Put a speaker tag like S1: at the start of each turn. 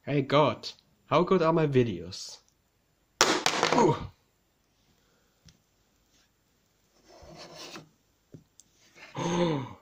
S1: Hey God, how good are my videos? Ooh.